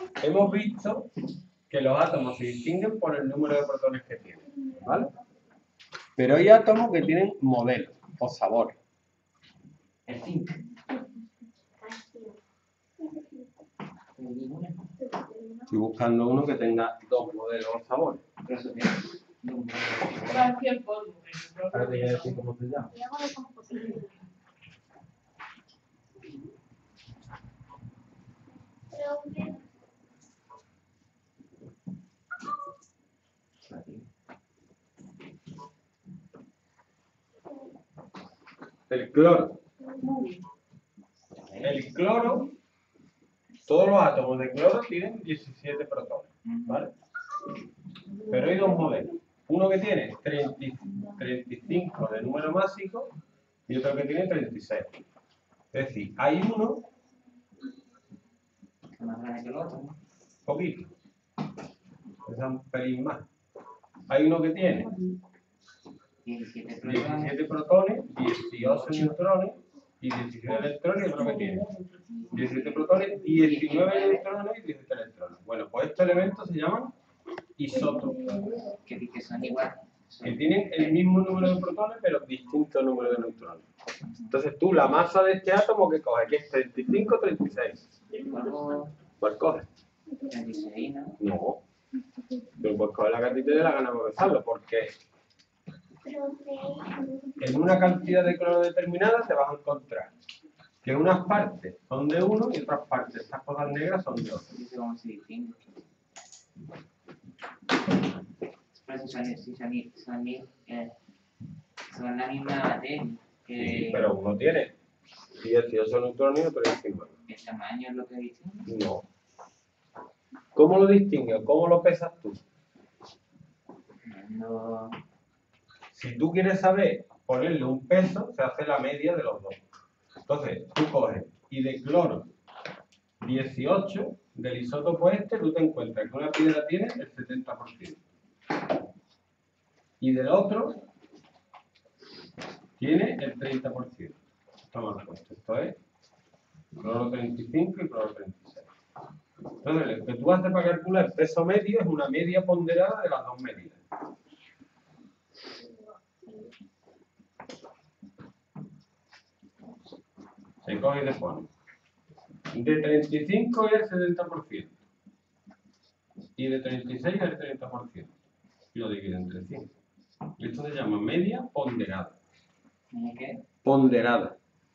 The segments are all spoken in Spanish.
hemos visto que los átomos se distinguen por el número de protones que tienen, ¿vale? Pero hay átomos que tienen modelo o sabor. El 5. Estoy buscando uno que tenga dos modelos o sabores. Ahora te voy a decir cómo se llama. El cloro. El cloro, todos los átomos de cloro tienen 17 protones, ¿vale? Pero hay dos modelos. Uno que tiene 35 de número másico y otro que tiene 36. Es decir, hay uno Más grande que el otro, ¿no? poquito, es un pelín más. Hay uno que tiene 17 protones, 18 neutrones y 19 electrones, y otro que tiene 17 protones, 19 neutrones y 17 electrones. Bueno, pues estos elementos se llaman isótopos, Que son iguales. que tienen el mismo número de protones pero distinto número de neutrones. Entonces tú, la masa de este átomo que coges, que es 35 o 36, ¿cuál coges? 36, ¿no? No, pero pues coger la que a ti te dé la gana de pensarlo, porque en una cantidad de cloro determinada te vas a encontrar que unas partes son de uno y otras partes, estas cosas negras, son de otro. Dice cómo se distingue. Pero son la misma materia. Sí, pero uno tiene 18 neutrones y otro 19. ¿El tamaño es lo que distingue? No. ¿Cómo lo distingues? ¿Cómo lo pesas tú? No. Si tú quieres saber ponerle un peso, se hace la media de los dos. Entonces, tú coges y de cloro 18, del isótopo este, tú te encuentras que una piedra tiene el 70%. Y del otro tiene el 30%. Toma la cuenta. Esto es cloro 35 y cloro 36. Entonces, lo que tú haces para calcular el peso medio es una media ponderada de las dos medidas. Se coge y le pone de 35 es el 70% y de 36 es el 30%. Y lo divide entre 100. Y esto se llama media ponderada. ¿Qué? Ponderada.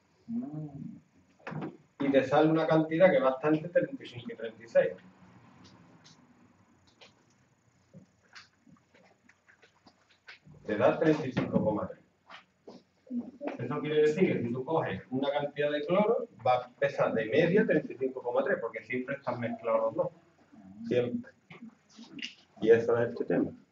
Y te sale una cantidad que va entre 35 y 36. Te da 35,3. Eso quiere decir que si tú coges una cantidad de cloro, va a pesar de media 35,3, porque siempre están mezclados los dos. Siempre. Y eso es este tema.